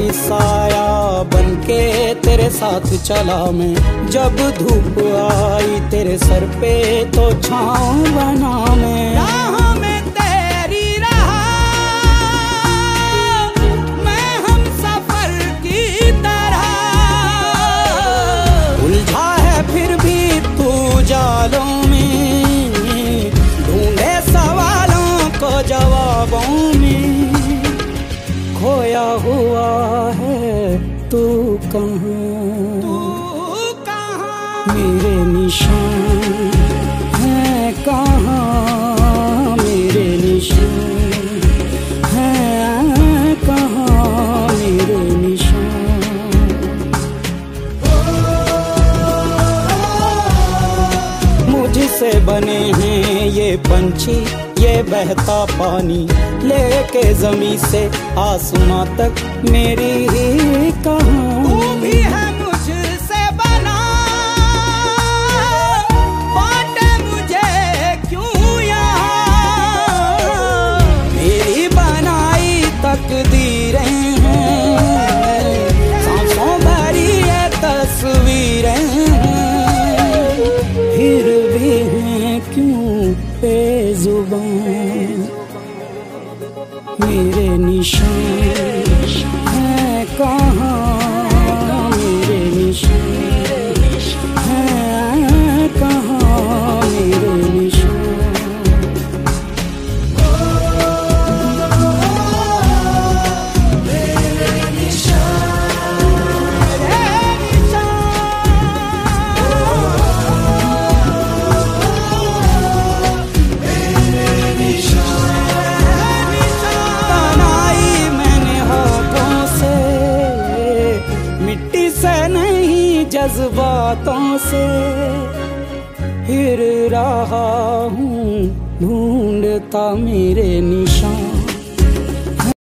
ही साया बनके तेरे साथ चला मैं। जब धूप आई तेरे सर पे तो छाँव बना मैं। राह में तेरी रहा मैं हम सफर की तरह। उलझा है फिर भी तू जालों में, ढूंढे सवालों को जवाबों में। खोया हुआ है तू कहाँ, मेरे निशान हैं कहाँ, मेरे निशान हैं कहाँ, मेरे निशान। मुझसे बने हैं ये पंछी ये बहता पानी, लेके जमीन से आसमां तक मेरी ही कहानी। तू भी है मुझसे बना, बांटे मुझे क्यों यहाँ। मेरी बनाई तकदीरें हैं, सांसों भरी ये तस्वीरें हैं, फिर भी हैं क्यों बेजुबान। मेरे निशान हैं कहाँ, मेरे निशान हैं कहाँ, मेरे निशान। जज्बातों से फिर रहा हूँ ढूंढता मेरे निशान।